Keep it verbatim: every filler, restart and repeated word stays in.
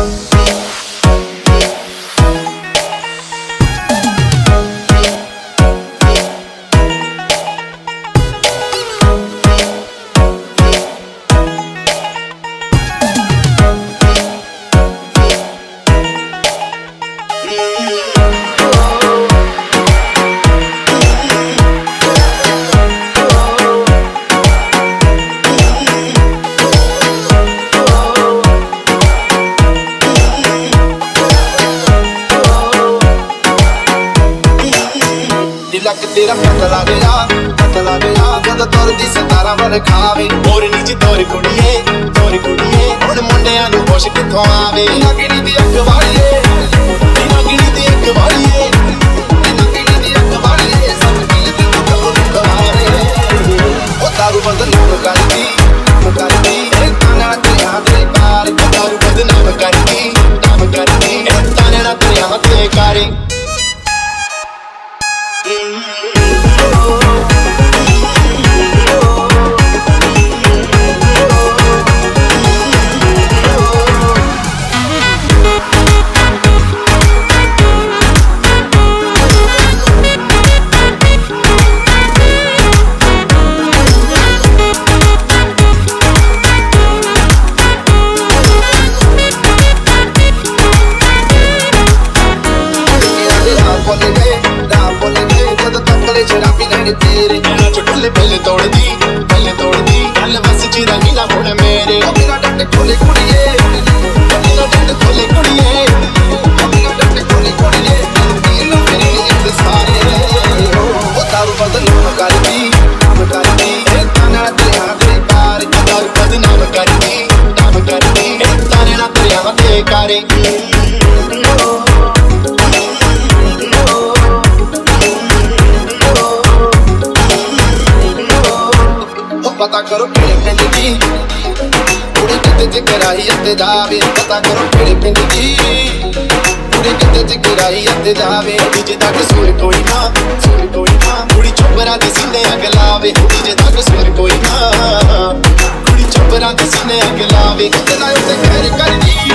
luck तेरा पतला गया पतला गया जद तोर दी सतारा वर खावे और नीचे तोर कुड़िए तोर कुड़िए हुण मुंडियां नूं खुश किथों आवे नगड़ी दी अख वालीए नगड़ी दी अख वालीए नगड़ी दी अख वालीए सब दिल दे कवारे ओ दारू बदनाम करदी करदी ए ताना तेरा ते कार दारू बदनाम करदी नाम करदी ए ताना तेरा ते कारी तेरे चुटले पहले तोड़ दी पहले तोड़ दी गल बस च रंगी ना मुड़ मेरे मेरा डंड खोले कुड़िए मेरा डंड खोले कुड़िए मेरा डंड खोले कुड़िए तीनों मेरे जिंद सारे ओ दारू बदनाम करदी करदी ए ताना तेरा ते कार दारू बदनाम करदी नाम करदी ए ताना तेरा ते कारी पता करो केड़े पिंड दी कुड़ी किते च कराई अते जावे पता करो केड़े पिंड दी कुड़ी किते च कराई अते जावे डीजे तक सुर कोई ना सुर कोई ना कुड़ी चोपरा दे सीने अग लावे डीजे तक सुर कोई ना कुड़ी चोपरा दे सीने अग लावे किते ना उते खैर करदी